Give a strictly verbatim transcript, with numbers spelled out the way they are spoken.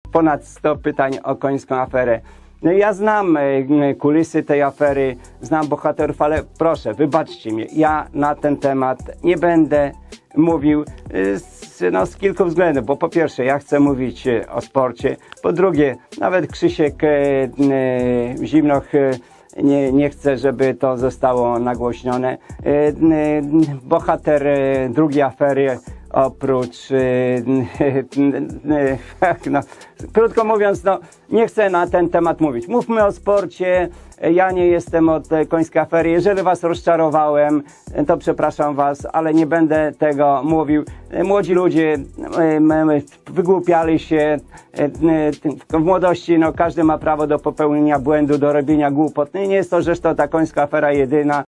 ponad sto pytań o końską aferę. No ja znam kulisy tej afery, znam bohaterów, ale proszę, wybaczcie mnie, ja na ten temat nie będę mówił z, no, z kilku względów, bo po pierwsze ja chcę mówić o sporcie, po drugie nawet Krzysiek e, e, Zimnoch e, nie, nie chce, żeby to zostało nagłośnione. E, e, bohater e, drugiej afery oprócz, no, krótko mówiąc, no, nie chcę na ten temat mówić. Mówmy o sporcie. Ja nie jestem od końskiej afery. Jeżeli was rozczarowałem, to przepraszam was, ale nie będę tego mówił. Młodzi ludzie wygłupiali się w młodości. No, każdy ma prawo do popełnienia błędu, do robienia głupot. No i nie jest to zresztą ta końska afera jedyna.